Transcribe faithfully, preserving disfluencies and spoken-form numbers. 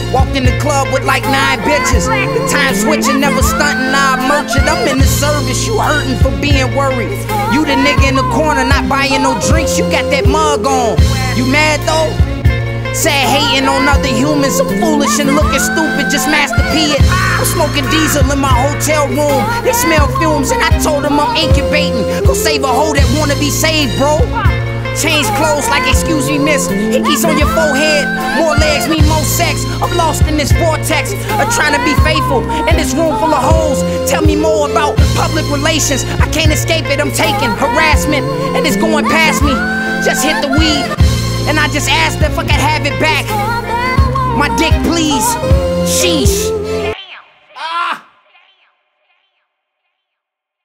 Walked in the club with like nine bitches. The time switching, never stunting, I merch it. I'm in the service, you hurting for being worried. You the nigga in the corner, not buying no drinks, you got that mug on. You mad though? Sad hating on other humans, so foolish and looking stupid, just Master P it. I'm smoking diesel in my hotel room, they smell fumes and I told them I'm incubating. Go save a hoe that wanna be saved, bro. Change clothes like excuse me miss, hickeys on your forehead, more legs mean more sex. I'm lost in this vortex of trying to be faithful in this room full of hoes. Tell me more about public relations, I can't escape it, I'm taking harassment and it's going past me. Just hit the weed and I just asked if I could have it back. My dick please, sheesh.